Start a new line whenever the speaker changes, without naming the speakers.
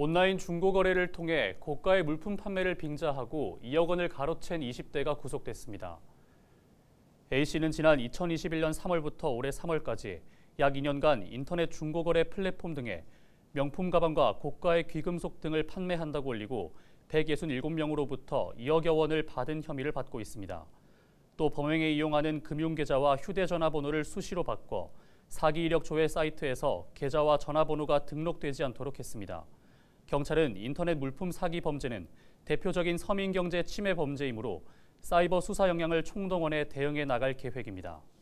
온라인 중고거래를 통해 고가의 물품 판매를 빙자하고 2억 원을 가로챈 20대가 구속됐습니다. A씨는 지난 2021년 3월부터 올해 3월까지 약 2년간 인터넷 중고거래 플랫폼 등에 명품 가방과 고가의 귀금속 등을 판매한다고 올리고 167명으로부터 2억여 원을 받은 혐의를 받고 있습니다. 또 범행에 이용하는 금융계좌와 휴대전화번호를 수시로 바꿔 사기 이력 조회 사이트에서 계좌와 전화번호가 등록되지 않도록 했습니다. 경찰은 인터넷 물품 사기 범죄는 대표적인 서민경제 침해 범죄이므로 사이버 수사 역량을 총동원해 대응해 나갈 계획입니다.